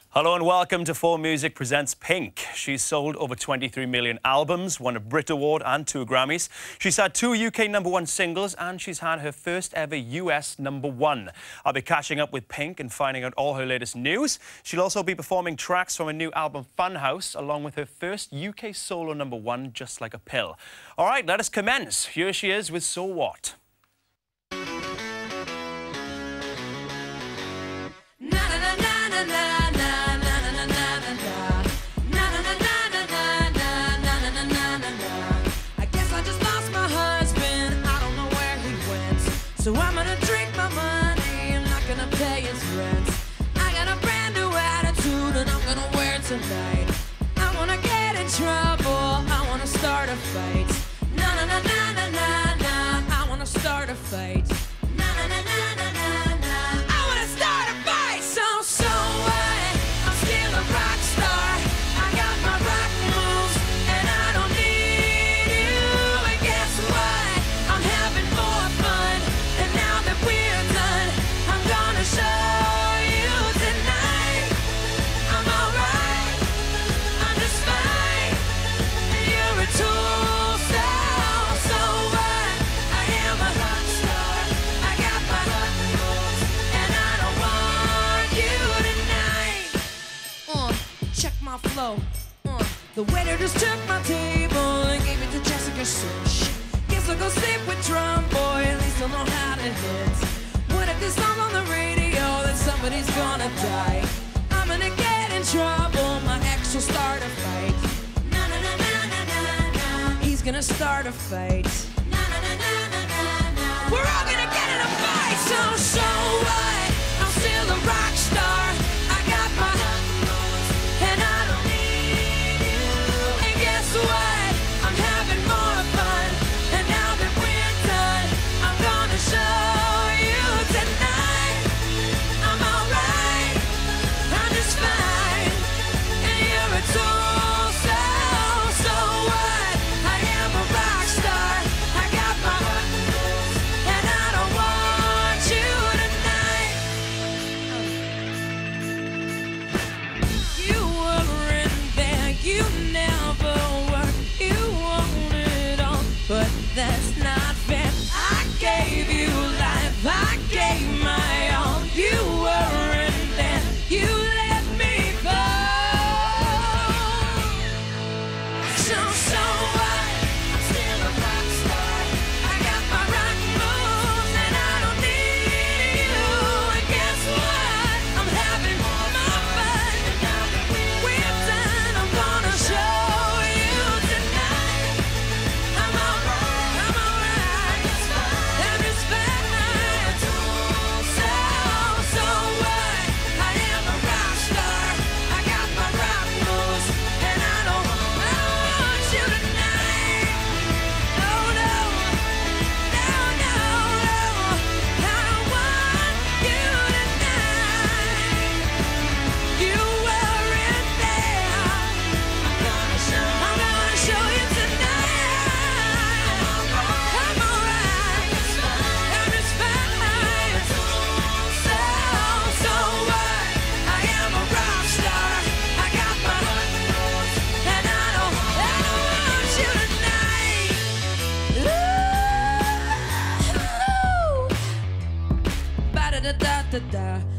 Hello and welcome to 4Music presents Pink. She's sold over 23 million albums, won a Brit Award and 2 Grammys. She's had 2 UK #1 singles and she's had her first ever US #1. I'll be catching up with Pink and finding out all her latest news. She'll also be performing tracks from her new album Funhouse, along with her first UK solo #1, Just Like a Pill. All right, let us commence. Here she is with So What. So I'm gonna drink my money, I'm not gonna pay his rent. I got a brand new attitude and I'm gonna wear it tonight. I wanna get in trouble, I wanna start a fight. Na na na na na na na, I wanna start a fight. Na na na na na na na, I wanna start a fight. So what? I'm still a rock star. I got my rock moves and I don't need you. And guess what? I'm having more fun. And now that we're done, I'm gonna show you tonight. I'm alright, I'm just fine. And you're a tool, so what? I am a rock star. I got my rock moves, and I don't want you tonight. Check my flow. The waiter just took my table and gave it to Jessica Sush. Guess I'll go sleep with Drum Boy, at least I'll know how to hit. What if this song's on the radio, then somebody's gonna die? I'm gonna get in trouble, my ex will start a fight. Na na na na na na na, he's gonna start a fight. Na na na na na na na, we're all gonna get in a fight. So what? I'm still a rock star. I got my moves, and I don't need you. And guess what? I'm having more fun. And now that we're done, I'm gonna show you tonight. I'm alright, I'm just fine. And you're a tool, so what? I am a rock star. I got my moves, and I don't want you tonight. You weren't there, you never were. You want it all, but that's not fair. I gave you life, I gave my all. You weren't there, you let me fall. So what? I'm still a rock star. I got my rock moves, and I don't need you. And guess what? I'm having more fun. And now that we're done, I'm gonna show you tonight. I'm alright, I'm just fine. So what? I am a rock star. I got my rock moves, and I don't want you tonight. No, no, no, no, no. I don't want you tonight. You weren't there. I'm gonna show you tonight. I'm alright, I'm just fine. So what? I am a rock star. I got my moves, and I don't want you tonight. Ooh. Ba da da da da da.